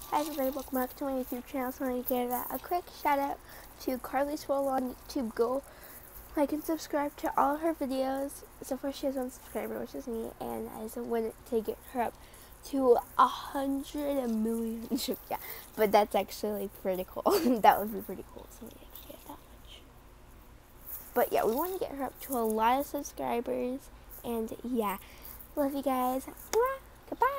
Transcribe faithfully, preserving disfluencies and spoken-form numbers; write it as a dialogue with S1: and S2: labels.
S1: Hi everybody, welcome back to my YouTube channel. So I want to give a quick shout out to Carly Swole on YouTube. Go like and subscribe to all her videos. So far she has one subscriber, which is me, and I just wanted to get her up to a hundred million. Yeah, but that's actually pretty cool. That would be pretty cool. So we actually get that much. But yeah, we want to get her up to a lot of subscribers, and yeah, love you guys. Goodbye.